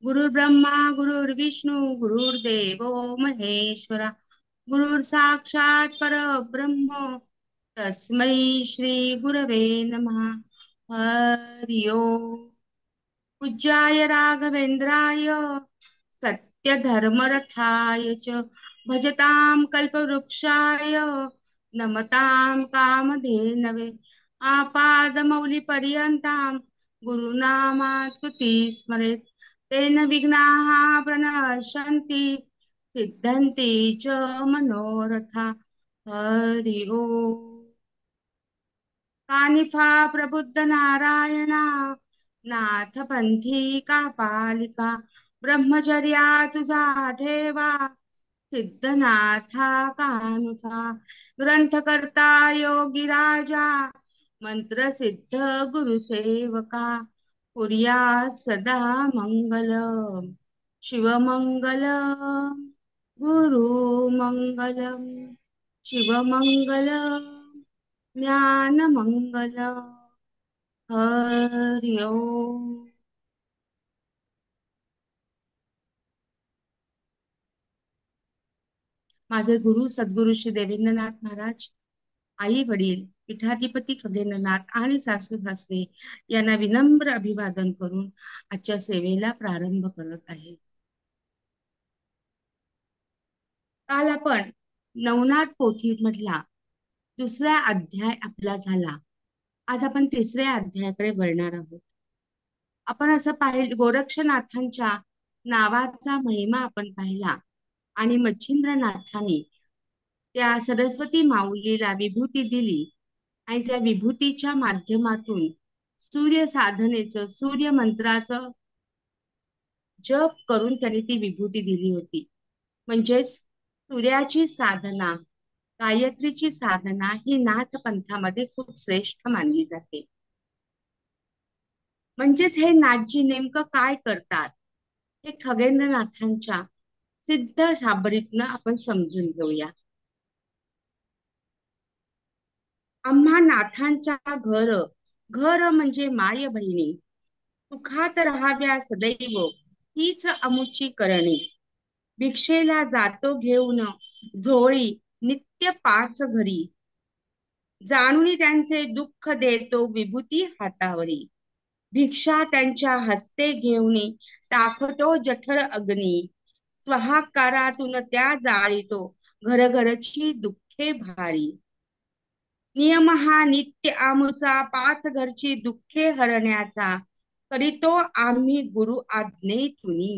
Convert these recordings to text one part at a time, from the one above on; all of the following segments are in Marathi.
गुरुर्ब्रह्मा गुरुर्विष्णू गुरुर्देवो महेश्वरा गुरुर् साक्षात् परब्रह्म तस्मै श्री गुरवे नमः. हरि ओम. पूज्याय राघवेंद्राय सत्यधर्मरथाय च भजतां कल्पवृक्षाय नमतां कामधेनवे आपादमौलिपर्यन्तां गुरुनामास्तुति स्मरेत् तेन विघ्नाः प्रणश्यन्ति सिद्धन्ति च मनोरथा. हरि ओम. कानिफा प्रबुद्ध नारायणा नाथ पंथी पालिका ब्रह्मचर्या तुझा ठेवा सिद्धनाथा कानिफा ग्रंथ करता योगी राजा मंत्र सिद्ध गुरुसेवका पुर्या सदा मंगल शिवमंगलम गुरु मंगलम शिवमंगलम ज्ञानमंगल. हरि ओम. माझे गुरु सद्गुरु श्री देवेंद्रनाथ महाराज, आई वडील पीठाधिपती खगेंद्रनाथ आणि सासू सासरे यांना विनम्र अभिवादन करून आजच्या सेवेला प्रारंभ करत आहे. काल आपण नवनाथ पोथी मधला दुसरा अध्याय आपला झाला. आज आपण तिसऱ्या अध्यायाकडे वळणार आहोत. आपण असं पाहिलं, गोरक्षनाथांच्या नावाचा महिमा आपण पाहिला आणि मच्छिंद्रनाथाने त्या सरस्वती माऊलीला विभूती दिली आणि त्या विभूतीच्या माध्यमातून सूर्य साधनेचं सूर्य मंत्राचं जप करून त्यांनी ती विभूती दिली होती. म्हणजेच सूर्याची साधना, गायत्रीची साधना ही नाथ पंथामध्ये खूप श्रेष्ठ मानली जाते. म्हणजेच हे नाथजी नेमकं काय करतात हे खगेंद्रनाथांच्या सिद्ध शाबरीतनं आपण समजून घेऊया. आम्हा नाथांच्या घर, घर म्हणजे माय बहिणी, सुखात राहाव्या सदैव हीच अमुची करणी. भिक्षेला जातो घेऊन झोळी नित्य पाच घरी, जाणून त्यांचे दुःख देतो विभूती हातावरी. भिक्षा त्यांच्या हस्ते घेऊनी टाकतो जठर अग्नी, स्वहाकारातून त्या जाळीतो घरघरची दुःखे भारी. नियम हा नित्य आमुचा पाच घरची दुःखे हरण्याचा, करीतो आम्ही गुरु आज्ञेतुनी.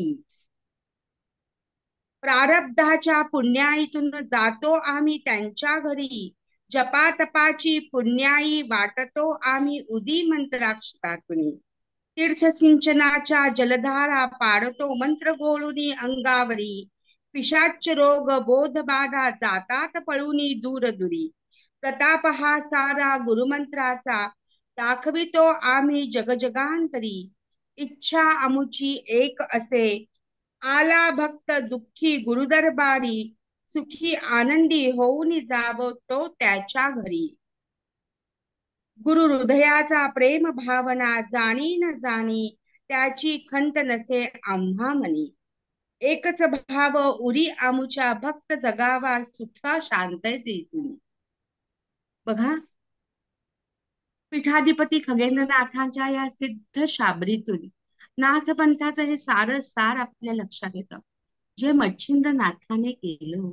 प्रारब्धाच्या पुण्याईतून जातो आम्ही त्यांच्या घरी, जपातपाची पुण्याई वाटतो आम्ही उदी मंत्राक्षरातून. तीर्थसिंचनाच्या जलधारा पाडतो मंत्र गोळुनी अंगावरी, पिशाच रोग बोधबाधा जातात पळूनी दूर दुरी. प्रताप हा सारा गुरुमंत्राचा दाखवितो आम्ही जगजगांतरी. इच्छा अमुची एक असे, आला भक्त दुःखी गुरुदरबारी, सुखी आनंदी होऊन जावो तो त्याच्या घरी. गुरु हृदयाचा प्रेम भावना जाणी न जाणी, त्याची खंत नसे आम्हा मनी. एकच भाव उरी आमुच्या भक्त जगावा सुखा शांततेतून. बघा, पीठाधिपती खगेंद्रनाथांच्या या सिद्ध शाबरीतून नाथपंथाचं हे सार आपल्या लक्षात येतं, जे मच्छिंद्रनाथाने केलं.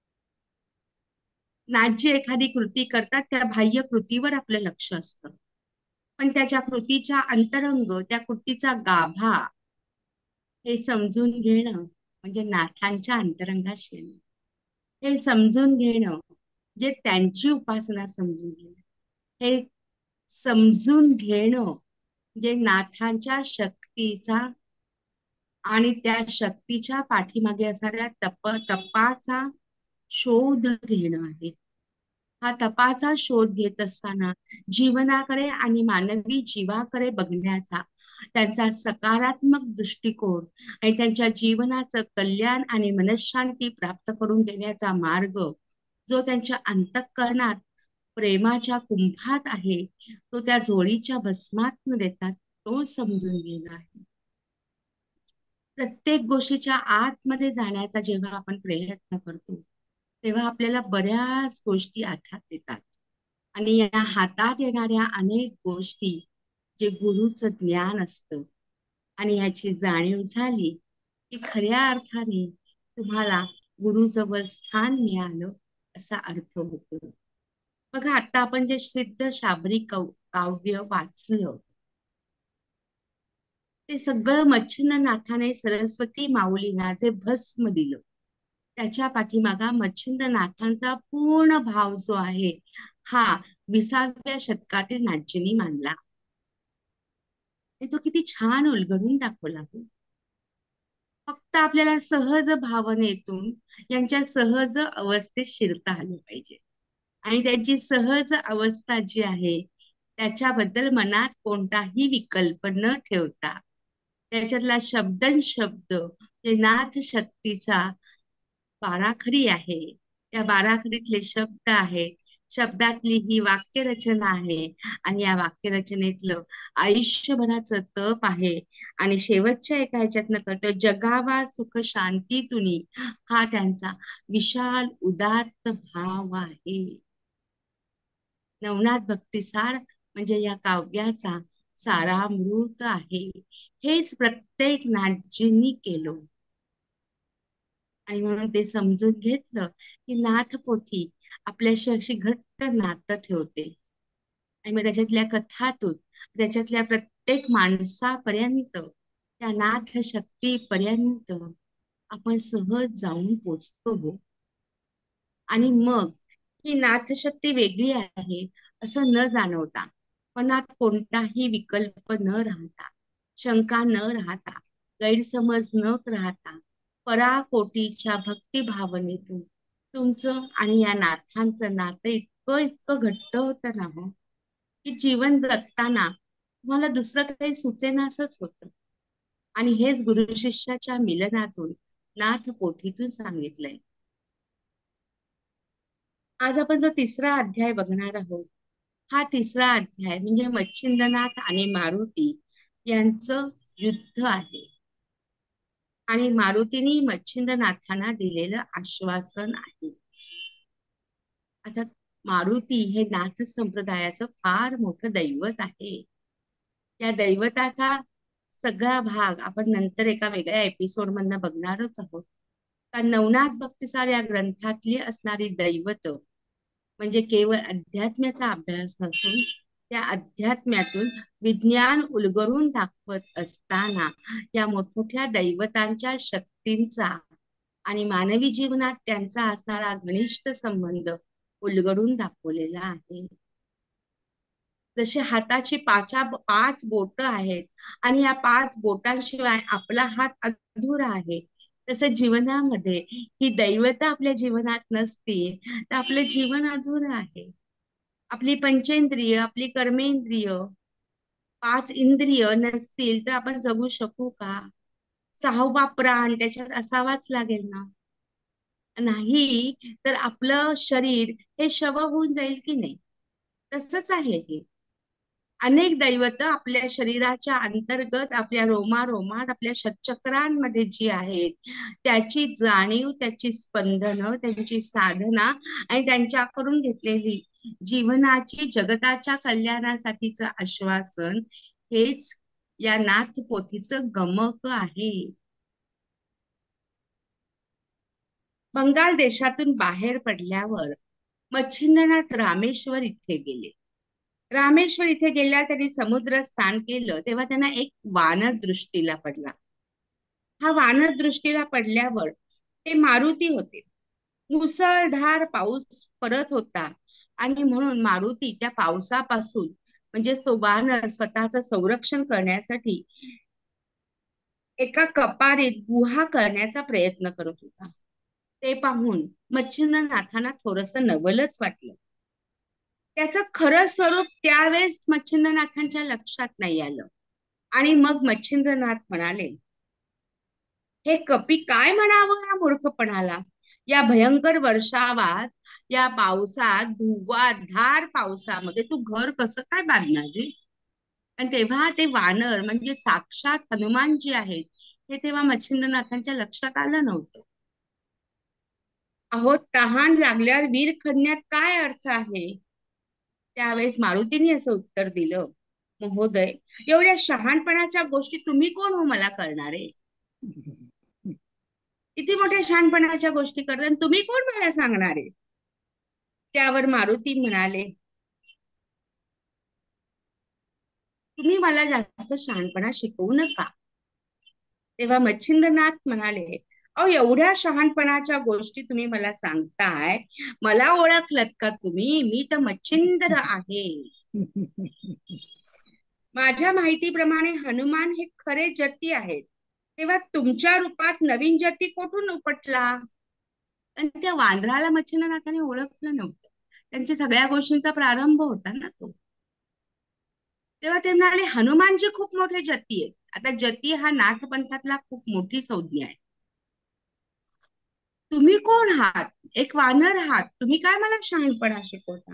नाथजी एखादी कृती करतात, त्या बाह्य कृतीवर आपलं लक्ष असतं, पण त्याच्या कृतीच्या अंतरंग, त्या कृतीचा गाभा हे समजून घेणं म्हणजे नाथांच्या अंतरंगात येणं. हे समजून घेणं जे त्यांची उपासना समजून घेणं, हे समजून घेणं जे नाथांच्या शक्तीचा आणि त्या शक्तीच्या पाठीमागे असणाऱ्या तपाचा शोध घेणं आहे. हा तपाचा शोध घेत असताना जीवनाकडे आणि मानवी जीवाकडे बघण्याचा त्यांचा सकारात्मक दृष्टिकोन आणि त्यांच्या जीवनाचं कल्याण आणि मनःशांती प्राप्त करून देण्याचा मार्ग जो त्यांच्या अंतःकरणात प्रेमाच्या कुंभात आहे, तो त्या झोळीच्या भस्मात न देतात तो समजून घेणं आहे. प्रत्येक गोष्टीच्या आतमध्ये जाण्याचा जेव्हा आपण प्रयत्न करतो, तेव्हा आपल्याला बऱ्याच गोष्टी हातात येतात. आणि या हातात येणाऱ्या अनेक गोष्टी, जे गुरुचं ज्ञान असतं आणि याची जाणीव झाली, की खऱ्या अर्थाने तुम्हाला गुरुजवळ स्थान मिळालं असा अर्थ होतो. बघा, आता आपण जे सिद्ध शाबरी काव्य वाचलं, ते सगळं मच्छिंद्रनाथाने सरस्वती माऊलींना जे भस्म दिलं, त्याच्या पाठीमागा मच्छिंद्रनाथांचा पूर्ण भाव जो आहे, हा 20व्या शतकातील नाथजींनी मांडला. आणि तो किती छान उलगडून दाखवला हो. फक्त आपल्याला सहज भावनेतून यांच्या सहज अवस्थेत शिरता आलं पाहिजे. आणि त्यांची सहज अवस्था जी आहे, त्याच्याबद्दल मनात कोणताही विकल्प न ठेवता, त्याच्यातला शब्द जे नाथ शक्तीचा बाराखडी आहे, त्या बाराखडीतले शब्द आहेत, शब्दातली ही वाक्यरचना आहे, आणि या वाक्यरचनेतलं आयुष्यभराचं तप आहे, आणि शेवटच्या एका ह्याच्यातनं कळतं जगावा सुख शांतीतुनी, हा त्यांचा विशाल उदात्त भाव आहे. नवनाथ भक्तिसार म्हणजे या काव्याचा सारामृत आहे. हेच प्रत्येक नाथजींनी केलं. आणि म्हणून ते समजून घेतलं की नाथपोथी आपल्याशी अशी घट्ट नातं ठेवते. आणि मग त्याच्यातल्या कथातून, त्याच्यातल्या प्रत्येक माणसापर्यंत, त्या नाथ शक्तीपर्यंत आपण सहज जाऊन पोचतो हो. आणि मग ही नाथशक्ती वेगळी आहे असं न जाणवता, मनात कोणताही विकल्प न राहता, शंका न राहता, गैरसमज न राहता, पराकोटीच्या भक्ती भावनेतून तुमचं आणि या नाथांचं नातं इतकं इतकं घट्ट होतं ना हो, की जीवन जगताना तुम्हाला दुसरं काही सुचेनासच होतं. आणि हेच गुरु शिष्याच्या मिलनातून, नाथ पोथीतून सांगितलंय. आज आपण जो तिसरा अध्याय बघणार आहोत, हा तिसरा अध्याय म्हणजे मच्छिंद्रनाथ आणि मारुती यांचं युद्ध आहे. आणि मारुतीने मच्छिंद्रनाथांना दिलेलं आश्वासन आहे. आता मारुती हे नाथ संप्रदायाचं फार मोठं दैवत आहे. या दैवताचा सगळा भाग आपण नंतर एका वेगळ्या एपिसोड मधनं बघणारच आहोत. कारण नवनाथ भक्तिसार या ग्रंथातली असणारी दैवत म्हणजे केवळ अध्यात्म्याचा अभ्यास नसून, त्या अध्यात्म्यातून विज्ञान उलगडून दाखवत असताना या मोठमोठ्या दैवतांच्या शक्तींचा आणि मानवी जीवनात त्यांचा असणारा घनिष्ठ संबंध उलगडून दाखवलेला आहे. जसे हाताची पाच बोट आहेत, आणि या पाच बोटांशिवाय आपला हात अधुरा आहे, तसं जीवनामध्ये ही दैवता आपल्या जीवनात नसतील तर आपलं जीवन अधुरं आहे. आपली पंचेंद्रिय, आपली कर्मेंद्रिय, पाच इंद्रिय नसतील तर आपण जगू शकू का? सहावा प्राण त्याच्यात असावाच लागेल ना. नाही तर आपलं शरीर हे शव होऊन जाईल की नाही. तसंच आहे हे. अनेक दैवत आपल्या शरीराच्या अंतर्गत, आपल्या रोमारोमात, आपल्या षटचक्रांमध्ये जी आहेत, त्याची जाणीव, त्याची स्पंदनं, त्यांची साधना आणि त्यांच्याकडून घेतलेली जीवनाची जगताच्या कल्याणासाठीचं आश्वासन, हेच या नाथ पोथीचं गमक आहे. बंगाल देशातून बाहेर पडल्यावर मच्छिंद्रनाथ रामेश्वर इथे गेले. रामेश्वर इथे गेल्या त्यांनी समुद्र स्नान केलं, तेव्हा त्यांना एक वानर दृष्टीला पडला. हा वानर दृष्टीला पडल्यावर ते मारुती होते. मुसळधार पाऊस पडत होता, आणि म्हणून मारुती त्या पावसापासून म्हणजे तो वानर स्वतःचं संरक्षण करण्यासाठी एका कपारीत गुहा करण्याचा प्रयत्न करत होता. ते पाहून मच्छिंद्रनाथांना थोडस नवलच वाटलं. त्याचं खरं स्वरूप त्यावेळेस मच्छिंद्रनाथांच्या लक्षात नाही आलं. आणि मग मच्छिंद्रनाथ म्हणाले, हे कपी काय म्हणावं या मूर्खपणाला. या भयंकर वर्षावात, या पावसात, धुवाधार पावसामध्ये तू घर कसं काय बांधणार रे? आणि तेव्हा ते वानर म्हणजे साक्षात हनुमानजी आहेत, हे तेव्हा मच्छिंद्रनाथांच्या लक्षात आलं नव्हतं. अहो, तहान लागल्यावर वीर खणण्यात काय अर्थ आहे? त्यावेळेस मारुतीने असं उत्तर दिलं, महोदय, एवढ्या शहाणपणाच्या गोष्टी तुम्ही कोण हो मला करणारे? किती मोठ्या शहाणपणाच्या गोष्टी करतात, तुम्ही कोण मला सांगणारे? त्यावर मारुती म्हणाले, तुम्ही मला जास्त शहाणपणा शिकवू नका. तेव्हा मच्छिंद्रनाथ म्हणाले, अहो, एवढ्या शहाणपणाच्या गोष्टी तुम्ही मला सांगताय, मला ओळखलत का तुम्ही? मी तर मच्छिंद्र आहे. माझ्या माहितीप्रमाणे हनुमान हे खरे जती आहेत. तेव्हा तुमच्या रूपात नवीन जती कुठून उपटला? आणि त्या वानराला मच्छिंद्रनाथाने ओळखलं नव्हतं. त्यांच्या सगळ्या गोष्टींचा प्रारंभ होता ना तो. तेव्हा ते म्हणाले, हनुमानजी खूप मोठे जती आहेत. आता जती हा नाथपंथातला खूप मोठी संज्ञा आहे. तुम्ही कोण आहात? एक वानर आहात, तुम्ही काय मला शहाणपणा शिकवता?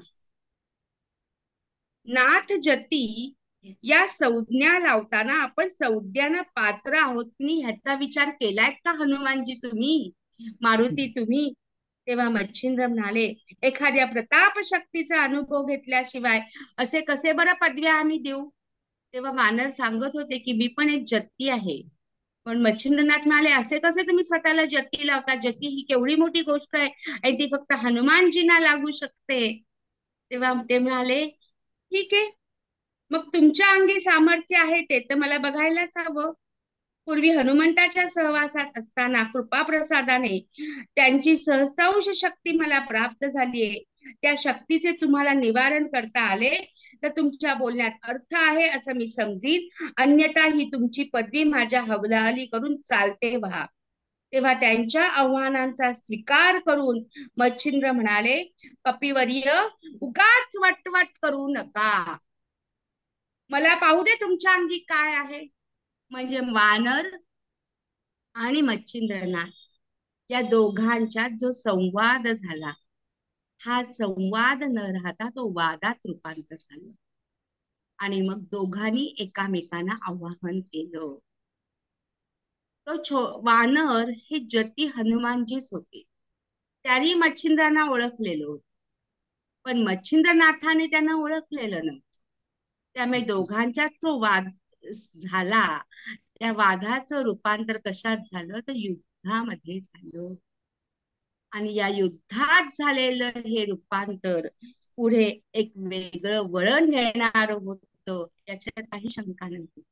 नाथ जती या संज्ञा लावताना आपण संज्ञाना पात्र आहोत की ह्याचा विचार केलाय का हनुमानजी तुम्ही? मारुती तुम्ही? तेव्हा मच्छिंद्र म्हणाले, एखाद्या प्रताप शक्तीचा अनुभव घेतल्याशिवाय असे कसे बरं पदव्या आम्ही देऊ? तेव्हा वानर सांगत होते की मी पण एक जत्ती आहे. पण मच्छिंद्रनाथ म्हणाले, असे कसे तुम्ही स्वतःला जत्ती लावता? जत्ती ही केवढी मोठी गोष्ट आहे आणि ती फक्त हनुमानजींना लागू शकते. तेव्हा ते म्हणाले, ठीक आहे, मग तुमच्या अंगी सामर्थ्य आहे ते तर मला बघायलाच हवं. पूर्वी हनुमंताच्या सहवासात असताना कृपाप्रसादाने त्यांची सहस्रांश शक्ती मला प्राप्त झालीये. त्या शक्तीचे तुम्हाला निवारण करता आले तर तुमच्या बोलण्यात अर्थ आहे असं मी समजीन, अन्यथा ही तुमची पदवी माझ्या हवाली करून चालते व्हा. तेव्हा त्यांच्या आव्हानांचा स्वीकार करून मच्छिंद्र म्हणाले, कपिवर्य, उगाच वटवट करू नका, मला पाहू दे तुमच्या अंगी काय आहे. म्हणजे वानर आणि मच्छिंद्रनाथ या दोघांच्यात जो संवाद झाला, हा संवाद न राहता तो वादात रूपांतर झालं. आणि मग दोघांनी एकामेकांना आवाहन केलं. वानर हे जती हनुमानजीच होते. त्यांनी मच्छिंद्रांना ओळखलेलं होतं, पण मच्छिंद्रनाथाने त्यांना ओळखलेलं नव्हतं. त्यामुळे दोघांच्यात जो वाद झाला, त्या वादाचं रूपांतर कशात झालं तर युद्धामध्ये झालं. आणि या युद्धात झालेलं हे रूपांतर पुढे एक वेगळं वळण घेणार होतं, याच्यात काही शंका नाही.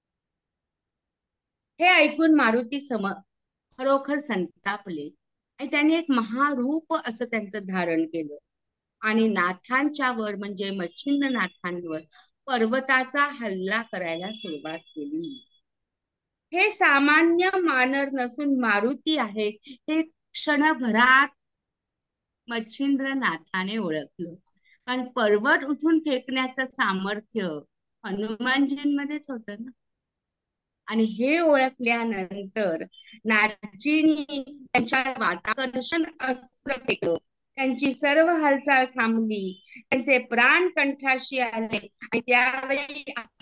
हे ऐकून मारुती खरोखर संतापले आणि त्यांनी एक महारूप असं त्यांचं धारण केलं आणि नाथांच्या वर म्हणजे मच्छिंद्र नाथांवर पर्वताचा हल्ला करायला सुरुवात केली. हे सामान्य मानर नसून मारुती आहे हे क्षणभरात मच्छिंद्र नाथाने ओळखलं. कारण पर्वत उठून फेकण्याचं सामर्थ्य हनुमानजींमध्येच होतं ना. आणि हे ओळखल्यानंतर नाथजींनी त्यांच्या वाताकर्षण अस्त्र फेकलं. त्यांची सर्व हालचाल थांबली, त्यांचे प्राण कंठाशी आले आणि त्यावेळी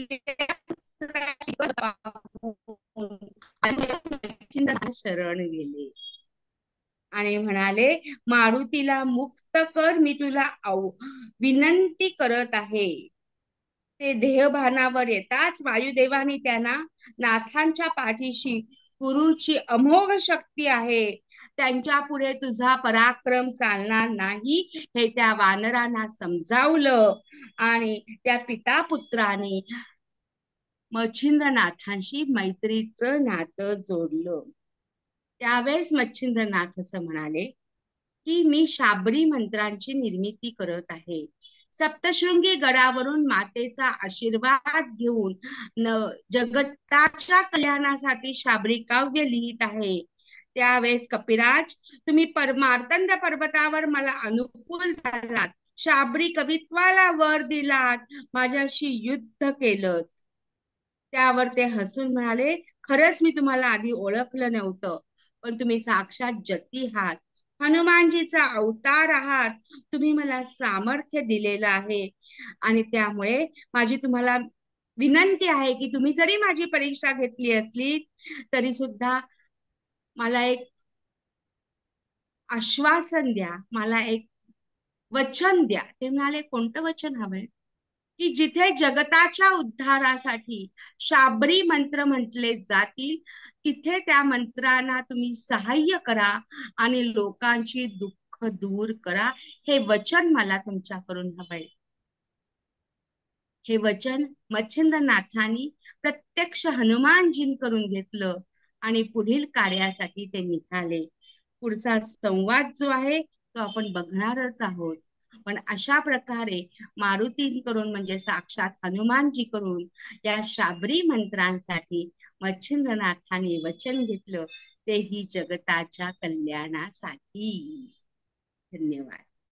शरण गेले आणि म्हणाले, मारुतीला मुक्त कर, मी तुला विनंती करत आहे. ते देहभानावर येताच वायुदेवानी त्यांना नाथांच्या पाठीशी गुरुची अमोघ शक्ती आहे, त्यांच्या पुढे तुझा पराक्रम चालणार नाही, हे त्या वानरांना समजावलं आणि त्या पिता पुत्राने मच्छिंद्रनाथांशी मैत्रीचं नातं जोडलं. त्यावेळेस मच्छिंद्रनाथ असं म्हणाले की मी शाबरी मंत्रांची निर्मिती करत आहे. सप्तशृंगी गडावरून मातेचा आशीर्वाद घेऊन जगताच्या कल्याणासाठी शाबरी काव्य लिहित आहे. त्यावेळेस कपिराज, तुम्ही मार्तंड पर्वतावर मला अनुकूल झालात, शाबरी कवित्वाला वर दिलात, माझ्याशी युद्ध केलं. त्यावर ते हसून म्हणाले, खरंच मी तुम्हाला आधी ओळखलं नव्हतं, पण तुम्ही साक्षात जती आहात, हनुमानजीचा अवतार आहात. तुम्ही मला सामर्थ्य दिलेलं आहे आणि त्यामुळे माझी तुम्हाला विनंती आहे की तुम्ही जरी माझी परीक्षा घेतली असली तरी सुद्धा मला एक आश्वासन द्या, मला एक वचन द्या. ते म्हणाले, कोणतं वचन हवंय? की जिथे जगताच्या उद्धारासाठी शाबरी मंत्र म्हटले जातील, तिथे त्या मंत्रांना तुम्ही सहाय्य करा आणि लोकांची दुःख दूर करा. हे वचन मला तुमच्याकडून हवंय. हे वचन मच्छिंद्रनाथांनी प्रत्यक्ष हनुमानजींकडून घेतलं आणि पुढील कार्यासाठी ते निघाले. पुढचा संवाद जो आहे तो आपण बघणारच आहोत. पण अशा प्रकारे मारुतींकडून म्हणजे साक्षात हनुमानजी करून या शाबरी मंत्रांसाठी मच्छिंद्रनाथांनी वचन घेतलं, तेही जगताच्या कल्याणासाठी. धन्यवाद.